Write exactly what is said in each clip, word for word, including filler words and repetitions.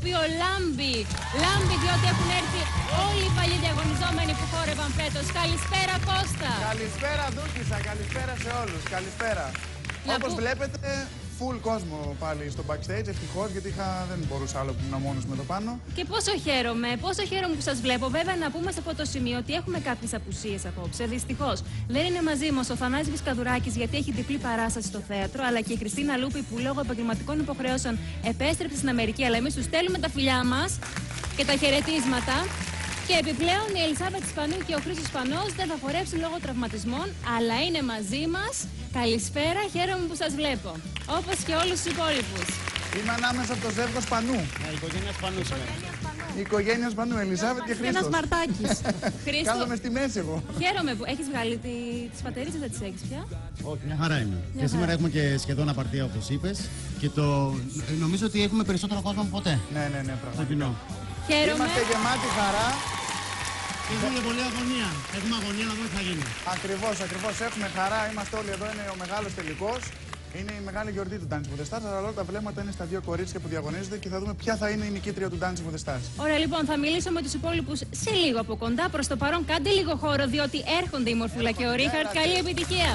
οποίο λάμπει. Λάμπει διότι έχουν έρθει όλοι οι παλιοί διαγωνιζόμενοι που χόρευαν φέτος. Καλησπέρα Κώστα. Καλησπέρα Δούκησα, καλησπέρα σε όλους. Καλησπέρα. Όπως που... βλέπετε, full κόσμο πάλι στο backstage, ευτυχώς, γιατί είχα, δεν μπορούσα άλλο που ήμουν μόνος με το πάνω. Και πόσο χαίρομαι, πόσο χαίρομαι που σας βλέπω. Βέβαια, να πούμε σε αυτό το σημείο ότι έχουμε κάποιες απουσίες απόψε. Δυστυχώς, δεν είναι μαζί μας ο Θανάσης Βυσκαδουράκης, γιατί έχει διπλή παράσταση στο θέατρο, αλλά και η Χριστίνα Λούπη, που λόγω επαγγελματικών υποχρεώσεων επέστρεψε στην Αμερική. Αλλά εμείς τους στέλνουμε τα φιλιά μας και τα χαιρετίσματα. Και επιπλέον η Ελισάβετ Σπανού και ο Χρήστος Σπανός δεν θα χορέψουν λόγω τραυματισμών, αλλά είναι μαζί μας. Καλησπέρα, χαίρομαι που σας βλέπω. Όπως και όλους τους υπόλοιπους. Είμαι ανάμεσα από το ζεύγος Σπανού. Η οικογένεια Σπανού σήμερα. Η οικογένεια Σπανού, Ελισάβετ και Χρήστος. Ένας Μαρτάκης. Κάθομαι στη μέση εγώ. Χαίρομαι που έχεις βγάλει τη... τις πατερίτσες, δεν τις έχεις πια. Όχι, μια χαρά είναι. Και σήμερα έχουμε και σχεδόν απαρτία, όπως είπες. Και το... νομίζω ότι έχουμε περισσότερο κόσμο από ποτέ. Ναι, ναι, ναι, πραγματικά. Χαίρομαι. Είμαστε γεμάτοι χαρά. Έχουμε πολύ αγωνία. Έχουμε αγωνία να δούμε τι θα γίνει. Ακριβώς, ακριβώς. Έχουμε χαρά. Είμαστε όλοι εδώ. Είναι ο μεγάλος τελικός. Είναι η μεγάλη γιορτή του Dancing with the Stars. Αλλά όλα τα βλέμματα είναι στα δύο κορίτσια που διαγωνίζονται και θα δούμε ποια θα είναι η νικήτρια του Dancing with the Stars. Ωραία, λοιπόν, θα μιλήσω με τους υπόλοιπους σε λίγο από κοντά. Προς το παρόν, κάντε λίγο χώρο, διότι έρχονται η Μορφούλα και ο Ρίχαρτ. Καλή επιτυχία.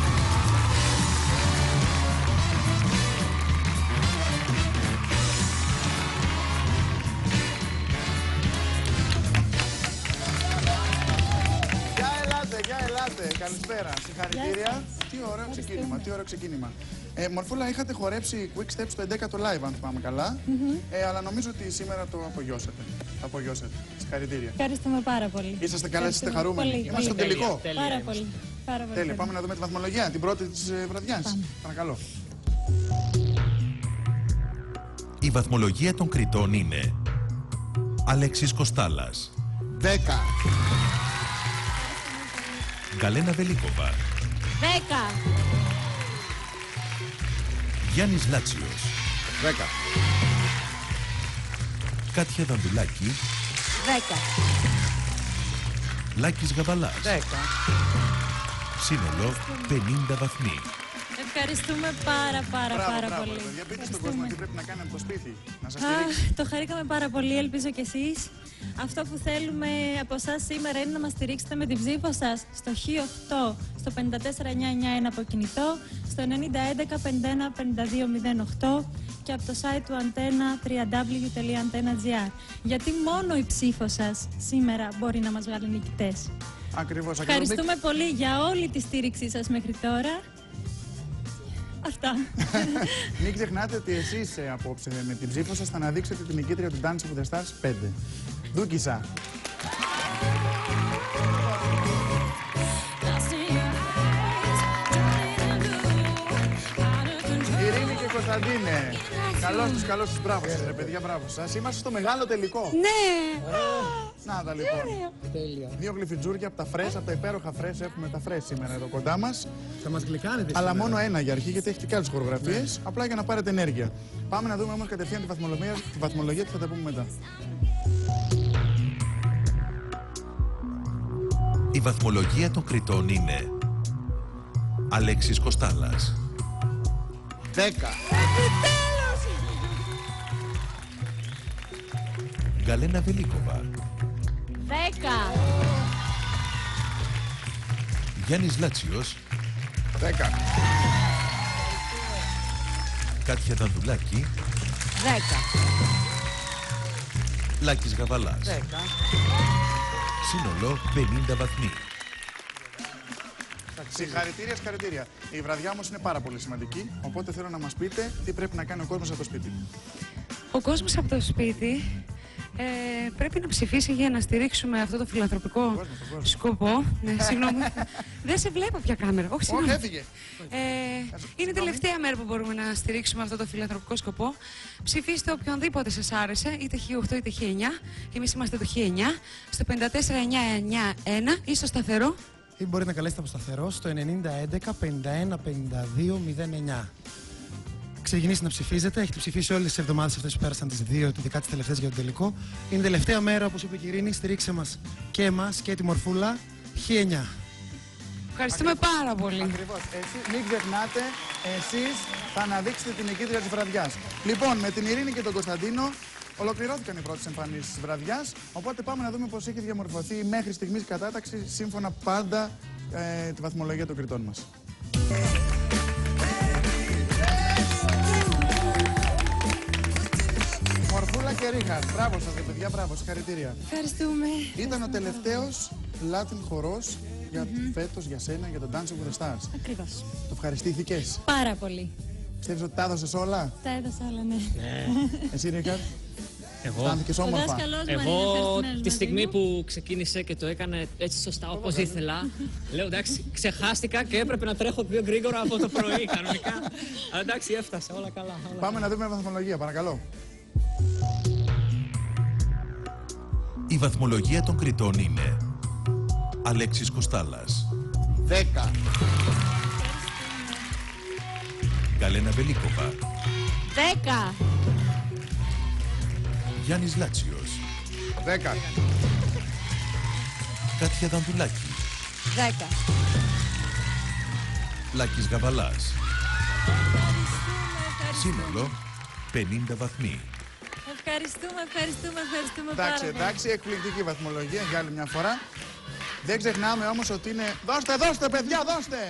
Καλησπέρα, συγχαρητήρια. Τι ωραίο ξεκίνημα, τι ωραίο ξεκίνημα. Ε, Μορφούλα, είχατε χορέψει Quick Step στο έντεκατο live, αν θυμάμαι καλά. Mm-hmm. ε, αλλά νομίζω ότι σήμερα το απογειώσατε. Το απογειώσατε. Συγχαρητήρια. Ευχαριστούμε πάρα πολύ. Είσαστε καλά, είστε χαρούμενοι. Πολύ, Είμαστε στο τελικό. Τέλεια, πάρα πολύ. Πάρα πολύ. Τέλεια. Πάμε να δούμε τη βαθμολογία, την πρώτη της ε, βραδιάς. Πάμε. Παρακαλώ. Η βαθμολογία των κριτών είναι Αλέξης Κοστάλας δέκα. Γκαλένα Βελίκοβα δέκα. Γιάννης Λάτσιος δέκα. Κάτια Δανδουλάκη δέκα. Λάκης Γαβαλάς δέκα. Σύνολο πενήντα βαθμοί. Ευχαριστούμε πάρα πάρα Μπράβο, πάρα μπράβο, πολύ. παιδιά, πείτε στον κόσμο τι πρέπει να κάνει από το σπίτι. Να σας στηρίξει. Αχ, το χαρήκαμε πάρα πολύ, ελπίζω κι εσείς. Αυτό που θέλουμε από εσάς σήμερα είναι να μας στηρίξετε με την ψήφο σας στο χ οκτώ, στο πέντε τέσσερα εννιά εννιά ένα από κινητό, στο ενενήντα έντεκα πενήντα ένα πενήντα δύο μηδέν οκτώ και από το site του Αντένα double-u double-u double-u τελεία αντένα τελεία τζι άρ. Γιατί μόνο η ψήφο σας σήμερα μπορεί να μας βγάλει νικητές. Ακριβώς. Ευχαριστούμε πολύ για όλη τη στήριξή σας μέχρι τώρα. Αυτά. Μην ξεχνάτε ότι εσείς ε, απόψε με την ψήφο σας θα αναδείξετε την νικήτρια του Dancing with the Stars πέντε. Δούκησα. Ειρήνη και Κωνσταντίνε. Καλώς τους, καλώς τους. Μπράβο σας ρε παιδιά, μπράβο σας. Είμαστε στο μεγάλο τελικό. Ναι! Να τα λοιπόν. Τέλεια. Δύο γλυφιτζούρια από τα φρέσ, από τα υπέροχα φρέσ. Έχουμε τα φρέσ σήμερα εδώ κοντά μας. Θα μας γλυκάνετε. Αλλά μόνο ένα για αρχή, γιατί έχετε και άλλες χορογραφίες. Απλά για να πάρετε ενέργεια. Πάμε να δούμε όμως κατευθείαν τη βαθμολογία, τη βαθμολογία και θα τα πούμε μετά. Η βαθμολογία των κριτών είναι Αλέξης Κοστάλας δέκα. Γκαλένα Βελίκοβα δέκα. Γιάννης Λάτσιος δέκα. Κάτια Δανδουλάκη δέκα. Λάκης Γαβαλάς δέκα. Σύνολο πενήντα βαθμοί. Συγχαρητήρια, συγχαρητήρια. Η βραδιά όμως είναι πάρα πολύ σημαντική, οπότε θέλω να μας πείτε τι πρέπει να κάνει ο κόσμος από το σπίτι. Ο κόσμος από το σπίτι ε, πρέπει να ψηφίσει για να στηρίξουμε αυτό το φιλανθρωπικό κόσμο, κόσμο. σκοπό. Ναι, συγγνώμη. Δεν σε βλέπω πια κάμερα. Όχι, συγγνώμη. Όχι, έφυγε. Ε, είναι η τελευταία μέρα που μπορούμε να στηρίξουμε αυτό το φιλανθρωπικό σκοπό. Ψηφίστε οποιονδήποτε σας άρεσε, είτε χ οκτώ είτε χ εννιά. Εμείς είμαστε το χ εννιά, στο πέντε τέσσερα εννιά εννιά ένα ή στο σταθερό. Ή μπορείτε να καλέσετε από σταθερό στο ενενήντα έντεκα πενήντα ένα πενήντα δύο μηδέν εννιά. Ξεκινήστε να ψηφίζετε. Έχετε ψηφίσει όλες τις εβδομάδες αυτές που πέρασαν, τις δύο, ειδικά τις τελευταίες για τον τελικό. Είναι η τελευταία μέρα, όπως είπε η Ειρήνη, στηρίξτε μας και εμάς και τη Μορφούλα. χ εννιά. Ευχαριστούμε Ακριβώς. πάρα πολύ. Ακριβώς. Εσείς, μην ξεχνάτε, εσείς θα αναδείξετε την νικήτρια της βραδιάς. Λοιπόν, με την Ειρήνη και τον Κωνσταντίνο Ολοκληρώθηκαν οι πρώτες εμφανίσεις της βραδιάς, οπότε πάμε να δούμε πώς έχει διαμορφωθεί η μέχρι στιγμής κατάταξη σύμφωνα πάντα ε, τη βαθμολογία των κριτών μας. Μορφούλα και Ρίχαρτ, μπράβο σας παιδιά, μπράβο, συγχαρητήρια. Ευχαριστούμε. Ήταν ο τελευταίος Latin χορός για mm-hmm. φέτος, για σένα, για τον Dancing with the Stars. Ακριβώς. Το ευχαριστήθηκες? Πάρα πολύ. Πιστεύεις ότι τα έδωσες όλα? Τα έδωσα όλα, ναι. Εσύ Ρίχαρτ? Εγώ, Αισθάνθηκες όμορφα? εγώ τη στιγμή που ξεκίνησε και το έκανε έτσι σωστά όπως ήθελα, λέω εντάξει, ξεχάστηκα και έπρεπε να τρέχω πιο γρήγορα από το πρωί κανονικά. Αλλά εντάξει, έφτασε, όλα καλά. Όλα Πάμε καλά. να δούμε βαθμολογία, παρακαλώ. Η βαθμολογία των κριτών είναι Αλέξης Κοστάλας δέκα. Γκαλένα Βελίκοβα, δέκα. Γιάννης Λάτσιος, δέκα. Κάτια Δανδουλάκη, δέκα. Λάκης Γαβαλάς. Σύνολο πενήντα βαθμοί. Ευχαριστούμε, ευχαριστούμε, ευχαριστούμε Εντάξει, πάρα πολύ. εντάξει, εκπληκτική βαθμολογία για άλλη μια φορά. Δεν ξεχνάμε όμως ότι είναι... Δώστε, δώστε παιδιά, δώστε!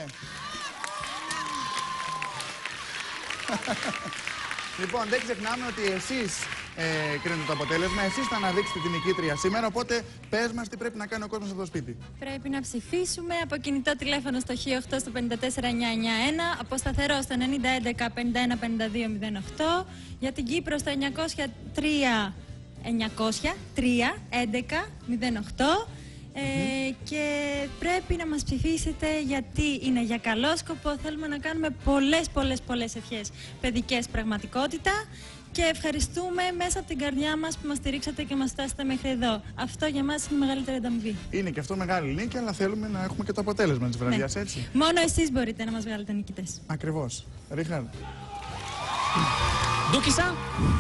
Λοιπόν, δεν ξεχνάμε ότι εσείς ε, κρίνετε το αποτέλεσμα, εσείς θα αναδείξετε την νικήτρια σήμερα, οπότε πες μας τι πρέπει να κάνει ο κόσμος από το σπίτι. Πρέπει να ψηφίσουμε από κινητό τηλέφωνο στο χ οκτώ στο πέντε τέσσερα εννιά εννιά ένα, από σταθερό στο ενενήντα έντεκα πενήντα ένα πενήντα δύο μηδέν οκτώ, για την Κύπρο στο εννιακόσια τρία εννιακόσια τρία έντεκα μηδέν οκτώ. Ε, και πρέπει να μας ψηφίσετε γιατί είναι για καλό σκοπό. Θέλουμε να κάνουμε πολλές πολλές πολλές ευχές παιδικές πραγματικότητα και ευχαριστούμε μέσα από την καρδιά μας που μας στηρίξατε και μας φτάσατε μέχρι εδώ. Αυτό για μας είναι η μεγαλύτερη ανταμοιβή. Είναι και αυτό μεγάλη νίκη, αλλά θέλουμε να έχουμε και το αποτέλεσμα της βραδιάς, Ναι. έτσι. Μόνο εσείς μπορείτε να μας βγάλετε νικητές. Ακριβώς. Ρίχαρντ. Ντούκισα.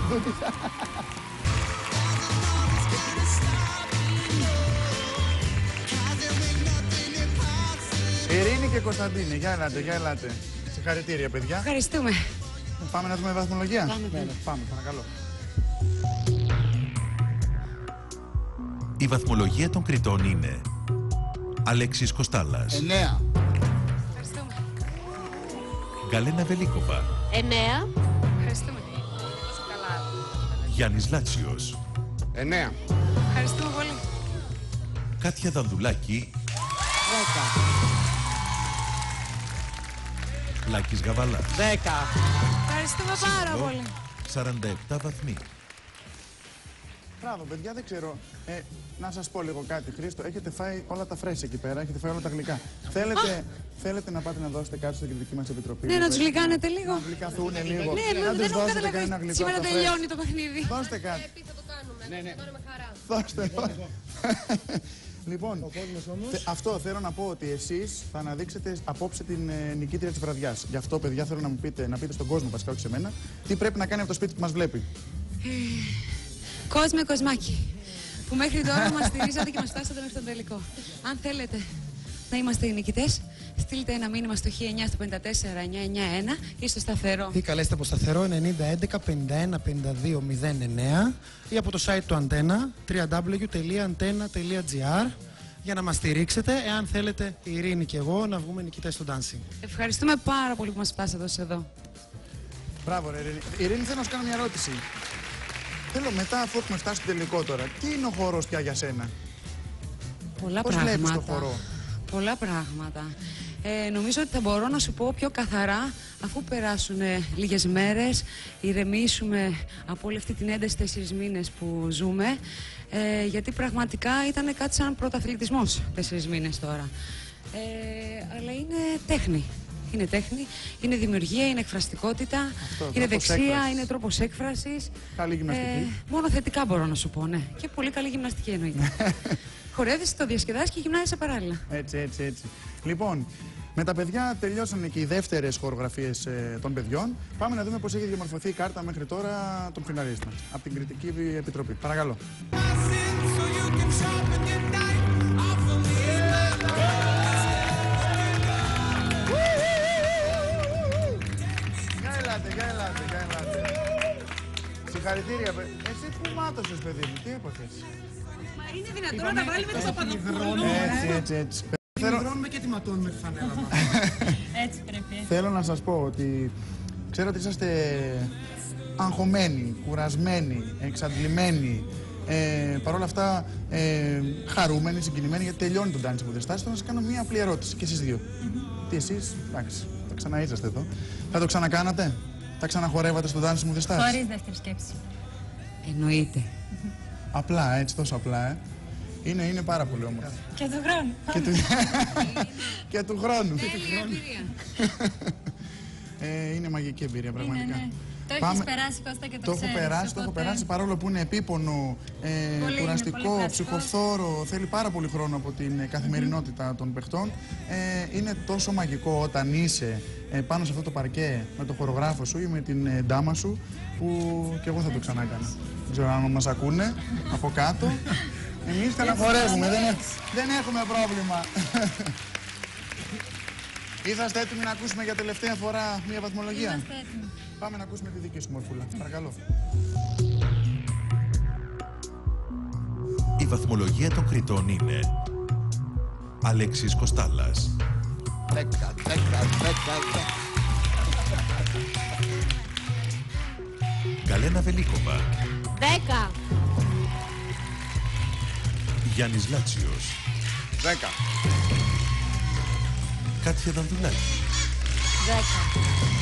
Ειρήνη και Κωνσταντίνη, για ελάτε, για ελάτε. Συγχαρητήρια, παιδιά. Ευχαριστούμε. Πάμε να δούμε βαθμολογία. Πάμε, Ναι, ναι, πάμε, παρακαλώ. Η βαθμολογία των κριτών είναι Αλέξης Κοστάλας, εννέα. Ευχαριστούμε. Γκαλένα Βελίκοβα, εννέα. Ευχαριστούμε. Είσαι καλά. Γιάννης Λάτσιος, εννέα. Ευχαριστούμε πολύ. Κάτια Δανδουλάκη, δέκα. Λάκης Γαβαλάς. δέκα. Ευχαριστούμε πάρα Σύνολο πολύ. σαράντα επτά βαθμοί. Μπράβο, παιδιά, δεν ξέρω. Ε, να σας πω λίγο κάτι, Χρήστο. Έχετε φάει όλα τα φρέσια εκεί πέρα, έχετε φάει όλα τα γλυκά. θέλετε, θέλετε να πάτε να δώσετε κάτι στην κριτική μας επιτροπή? Ναι, να τους γλυκάνετε λίγο. Να γλυκαθούν λίγο. Ναι, να δεν τους έχω δώσετε κανένα καταλαβεί. γλυκό. Σήμερα από τα τελειώνει φρέσια. το παιχνίδι. Δώστε κάτι. Θα το κάνουμε. Ναι, ναι. Θα το κάνουμε με χαρά. Δώστε. Λοιπόν, θε- αυτό θέλω να πω ότι εσείς θα αναδείξετε απόψε την ε, νικήτρια της βραδιάς. Γι' αυτό, παιδιά, θέλω να μου πείτε, να πείτε στον κόσμο, βασικά όχι σε μένα, τι πρέπει να κάνει από το σπίτι που μας βλέπει. Κόσμε Κοσμάκη, που μέχρι τώρα μας στηρίζατε και μας φτάσατε μέχρι τον τελικό. Αν θέλετε να είμαστε οι νικητές, στείλτε ένα μήνυμα στο χ εννιά στο πέντε τέσσερα εννιά εννιά ένα ή στο σταθερό. Ή καλέστε από σταθερό ενενήντα έντεκα πενήντα ένα πενήντα δύο μηδέν εννέα ή από το site του Αντένα double-u double-u double-u τελεία αντένα τελεία τζι άρ για να μας στηρίξετε εάν θέλετε η Ειρήνη και εγώ να βγούμε νικητές στο dancing. Ευχαριστούμε πάρα πολύ που μας φτάσατε ως εδώ. Μπράβο, ρε, Ειρήνη. Ειρήνη, θέλω να σου κάνω μια ερώτηση. Θέλω μετά, αφού έχουμε φτάσει στο τελικό τώρα, τι είναι ο χορός πια για σένα? Πολλά Πώς πράγματα. βλέπεις το χορό? Πολλά πράγματα. Ε, νομίζω ότι θα μπορώ να σου πω πιο καθαρά αφού περάσουν ε, λίγες μέρες, ηρεμήσουμε από όλη αυτή την ένταση τέσσερις μήνες που ζούμε, ε, γιατί πραγματικά ήταν κάτι σαν πρωταθλητισμός τέσσερις μήνες τώρα. Ε, αλλά είναι τέχνη. Είναι τέχνη, είναι δημιουργία, είναι εκφραστικότητα, Αυτό, είναι τρόπος δεξία, έκφρασης. είναι τρόπος έκφρασης. Καλή γυμναστική. Ε, μόνο θετικά μπορώ να σου πω, ναι. Και πολύ καλή γυμναστική εννοείται. Χορεύεις, το διασκεδάζεις και γυμνάζεσαι παράλληλα. Έτσι, έτσι, έτσι. Λοιπόν, με τα παιδιά τελειώσαν και οι δεύτερες χορογραφίες ε, των παιδιών. Πάμε να δούμε πώς έχει διαμορφωθεί η κάρτα μέχρι τώρα των φιναλίστων από την Κριτική Επιτροπή. Παρακαλώ. Για ελάτε, για ελάτε, για ελάτε. Συγχαρητήρια, παιδί. Εσύ που μάτωσες, παιδί μου, τι έπαθες? Μα είναι δυνατόν να τα βάλει με το Παπαδοπούλου? Έτσι, έτσι, έτσι. Υδρώνουμε και τιματώνουμε τη φανέλα μας. Έτσι πρέπει. Θέλω να σας πω ότι ξέρω ότι είσαστε αγχωμένοι, κουρασμένοι, εξαντλημένοι. Ε, Παρ' όλα αυτά, ε, χαρούμενοι, συγκινημένοι, γιατί τελειώνει το Dancing with the Stars. Θέλω να σας κάνω μία απλή ερώτηση και εσείς δύο. Mm-hmm. Τι εσείς, εντάξει, θα ξαναείσαστε εδώ. Θα το ξανακάνατε? Θα ξαναχορεύατε στο Dancing with the Stars? Χωρίς δεύτερη σκέψη. Εννοείται. Απλά, έτσι, τόσο απλά, ε. Είναι, είναι πάρα πολύ όμορφο. Και του χρόνου. Και του, και του χρόνου. Τέλεια εμπειρία. ε, είναι μαγική εμπειρία, πραγματικά. Είναι, ναι. Το Πάμε... έχεις περάσει, Κώστα, και το, το ξέρεις. έχω περάσει, το έχω οπότε... περάσει, παρόλο που είναι επίπονο, ε, πολύ, κουραστικό, είναι ψυχοφθόρο, θέλει πάρα πολύ χρόνο από την ε, καθημερινότητα mm-hmm. των παιχτών. Ε, είναι τόσο μαγικό όταν είσαι ε, πάνω σε αυτό το παρκέ με το χορογράφο σου ή με την ε, ντάμα σου, που και εγώ θα το ξανά έκανα. Δεν ξέρω αν μας ακούνε από κάτω. Εμείς καλαχορεύουμε, δεν, δεν έχουμε πρόβλημα. Είσαστε έτοιμοι να ακούσουμε για τελευταία φορά μία βαθμολογία? Είμαστε έτοιμοι. Πάμε να ακούσουμε τη δική σου, Μορφούλα. Παρακαλώ. Η βαθμολογία των κριτών είναι Αλέξης Κοστάλλας. Δέκα, δέκα, δέκα. Γκαλένα Βελίκοβα. Δέκα. Γιάννης Λάτσιος. Δέκα. Κάτια Δανδουλάκη. Δέκα.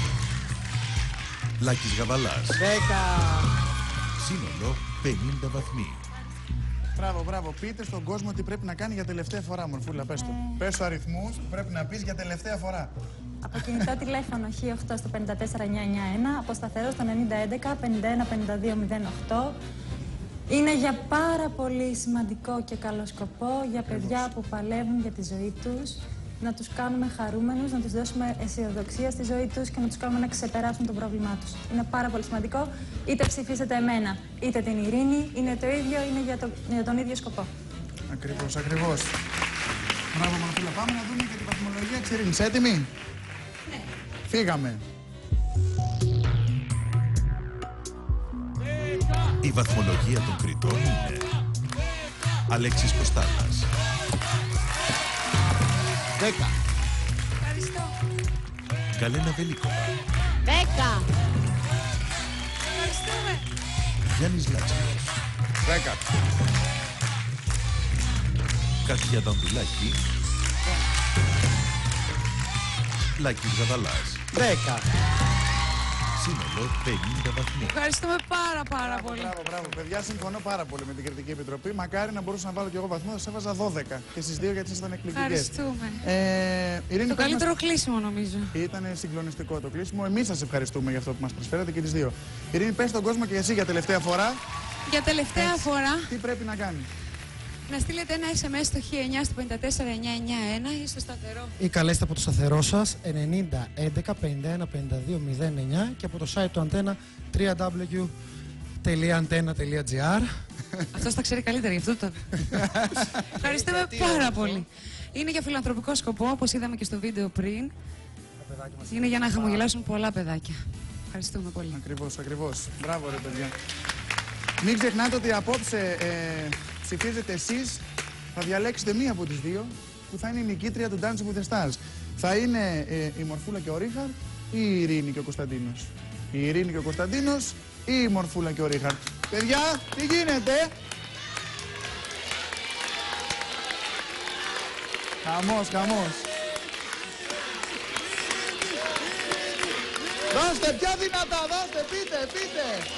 Λάκης Γαβαλάς. Δέκα. Σύνολο πενήντα βαθμοί. Μπράβο, μπράβο. Πείτε στον κόσμο τι πρέπει να κάνει για τελευταία φορά, Μορφούλα. Πες το. Ε... Πες τους αριθμούς που πρέπει να πεις για τελευταία φορά. Από κινητό τηλέφωνο χ οκτώ στο πέντε τέσσερα εννιά εννιά ένα, από σταθερό στο ενενήντα έντεκα πενήντα ένα πενήντα δύο μηδέν οκτώ. Είναι για πάρα πολύ σημαντικό και καλό σκοπό για παιδιά που παλεύουν για τη ζωή τους, να τους κάνουμε χαρούμενους, να τους δώσουμε αισιοδοξία στη ζωή τους και να τους κάνουμε να ξεπεράσουν το πρόβλημά τους. Είναι πάρα πολύ σημαντικό. Είτε ψηφίσετε εμένα, είτε την Ειρήνη, είναι το ίδιο, είναι για, το, για τον ίδιο σκοπό. Ακριβώς, ακριβώς. Μπράβο, Μορφούλα. Πάμε να δούμε και τη βαθμολογία της Ειρήνης. Έτοιμοι? Ναι. Φύγαμε. Η βαθμολογία των κριτών είναι Αλέξης Κοστάλλας. Δέκα. Ευχαριστώ. Γκαλένα Βελίκοβα. Δέκα. Ευχαριστούμε. Γιάννης Λάτσιος. Δέκα. Κάτια Δανδουλάκη. Λάκης Γαβαλάς. Δέκα. Σύνολο πενήντα βαθμοί. Ευχαριστούμε πάρα πάρα Μπράβο, πολύ. μπράβο, μπράβο. Παιδιά, συμφωνώ πάρα πολύ με την Κριτική Επιτροπή. Μακάρι να μπορούσα να βάλω και εγώ βαθμό, θα σας έβαζα δώδεκα. Και στις δύο γιατί ήσασταν εκπληκτικές. Ευχαριστούμε. Ε, Ειρήνη, Το πες καλύτερο μας... κλείσιμο, νομίζω. Ήταν συγκλονιστικό το κλείσιμο. Εμείς σας ευχαριστούμε για αυτό που μας προσφέρατε και τις δύο. Ειρήνη, πες στον κόσμο και εσύ για τελευταία φορά. Για τελευταία Έτσι. φορά, Τι πρέπει να κάνει? να στείλετε ένα ες εμ ες στο χ εννιά στο πέντε τέσσερα εννιά εννιά ένα ή στο σταθερό. Ή καλέστε από το σταθερό σας ενενήντα έντεκα πενήντα ένα πενήντα δύο μηδέν εννιά και από το site του Αντένα double-u double-u double-u τελεία αντένα τελεία τζι άρ. Αυτός τα ξέρει καλύτερα, γι' αυτό το. Ευχαριστούμε πάρα πολύ. Είναι για φιλανθρωπικό σκοπό, όπως είδαμε και στο βίντεο πριν. Είναι για να χαμογελάσουν πολλά παιδάκια. Ευχαριστούμε πολύ. Ακριβώς, ακριβώς. Μπράβο, ρε παιδιά. Μην ξεχνάτε ότι απόψε ε, ψηφίζετε εσείς. Θα διαλέξετε μία από τις δύο που θα είναι η νικήτρια του Dancing with the Stars. Θα είναι ε, η Μορφούλα και ο Ρίχαρτ ή η Ειρήνη και ο Κωνσταντίνος? Η Ειρήνη και ο Κωνσταντίνος ή η Μορφούλα και ο Ρίχαρτ? Παιδιά, τι γίνεται? Χαμός, χαμός. Δώστε πιο δυνατά, δώστε, πείτε, πείτε.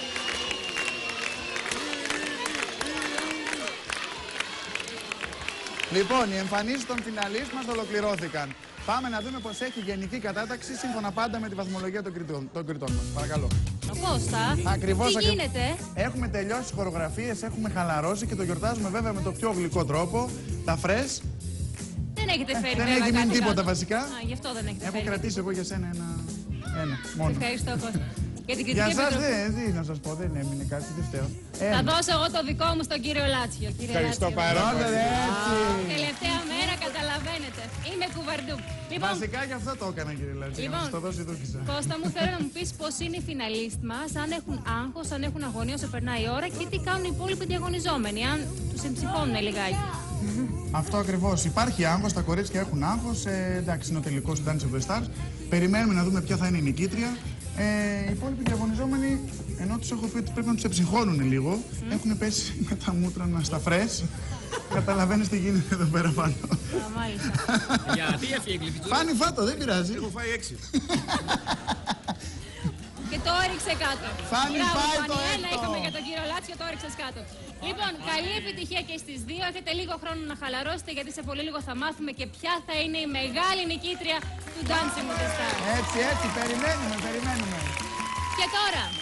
Λοιπόν, οι εμφανίσεις των φιναλίστ μας ολοκληρώθηκαν. Πάμε να δούμε πως έχει γενική κατάταξη σύμφωνα πάντα με τη βαθμολογία των κριτών, των κριτών μας. Παρακαλώ. Ο Κώστα, Ακριβώς, τι ακρι... γίνεται? Έχουμε τελειώσει τις χορογραφίες, έχουμε χαλαρώσει και το γιορτάζουμε βέβαια με το πιο γλυκό τρόπο. Τα φρες. Δεν έχετε φέρει Δεν βέβαια έχει μείνει κάτι τίποτα κάτω. βασικά. Α, γι' αυτό δεν έχετε Έχω φέρει. κρατήσει εγώ για σένα ένα, ένα μόνο. Ευχαριστώ, Κώστα. Για την Για Κριτική σας Επιτροπή. δεν, τι να σας πω, δεν έμεινε κάτι, δεν φταίω. Θα Ένα. δώσω εγώ το δικό μου στον κύριο Λάτσιο. Κύριε Ευχαριστώ Λάτσιο. πάρα πολύ. Έτσι. Τελευταία μέρα, καταλαβαίνετε. Είμαι κουβαρντούκ. Λοιπόν, βασικά γι' αυτό το έκανα, κύριε Λάτση. Λοιπόν, να σας το δώσει η Δούκησα. Κώστα μου, θέλω να μου πεις πώς είναι οι φιναλίστ μας, αν έχουν άγχος, αν έχουν αγωνία όσο περνάει η ώρα και τι κάνουν οι υπόλοιποι διαγωνιζόμενοι, αν τους εμψυχώνουν λιγάκι. Αυτό ακριβώς. Υπάρχει άγχος, τα κορίτσια έχουν άγχος. Ε, εντάξει, είναι ο τελικός του Dance of the Stars. Περιμένουμε να δούμε ποια θα είναι η νικήτρια. Ε, οι υπόλοιποι διαγωνιζόμενοι, ενώ τους έχω πει ότι πρέπει να τους εψυχώνουν λίγο, mm. έχουν πέσει με τα μούτρανα στα φρες. Καταλαβαίνεις τι γίνεται εδώ πέρα πάνω. Μάλιστα. Γιατί έφυγε η γλυφιτζούρα. Φάνη, φάτο, δεν πειράζει. Έχω φάει έξι. Και το έριξε κάτω. Φάνη, πάει το ένα έκτο. είχαμε για τον κύριο Λάτσιο, το έριξες κάτω. Λοιπόν, καλή επιτυχία και στις δύο. Έχετε λίγο χρόνο να χαλαρώσετε, γιατί σε πολύ λίγο θα μάθουμε και ποια θα είναι η μεγάλη νικήτρια του Dancing with the Stars. Έτσι, έτσι, περιμένουμε, περιμένουμε. Και τώρα,